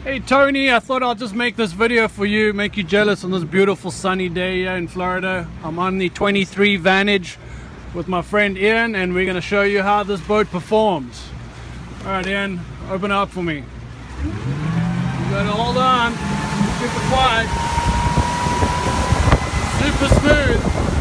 Hey Tony, I thought I'll just make this video for you, make you jealous on this beautiful sunny day here in Florida. I'm on the 23 Vantage with my friend Ian, and we're going to show you how this boat performs. Alright Ian, open up for me. You gotta hold on, super quiet, super smooth.